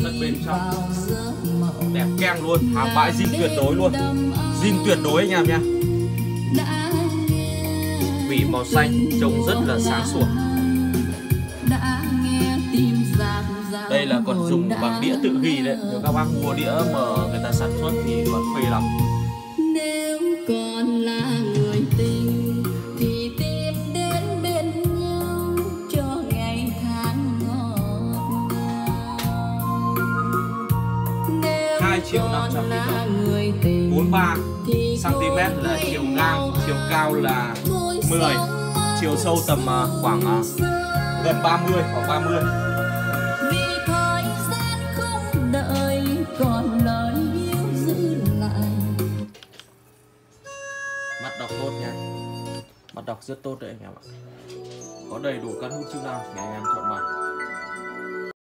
lẫn bên trong. Đẹp keng luôn, hàng bãi zin tuyệt đối luôn. Zin tuyệt đối anh em nhé. Vỉ màu xanh trông rất là sáng sủa. Đây là còn dùng bằng đĩa tự ghi đấy. Nếu các bác mua đĩa mà người ta sản xuất thì còn phê lắm. Nếu còn là người tình thì tìm đến bên nhau cho ngày tháng ngọt ngào. 2.500.000 đồng. 43 cm là chiều ngang, chiều cao là 10, chiều sâu tầm khoảng gần 30, khoảng 30. Vì thời gian không đợi còn lời yêu giữ lại. Mắt đọc tốt nha. Mắt đọc rất tốt đấy anh em ạ. Có đầy đủ các nút chức năng để anh em chọn bài.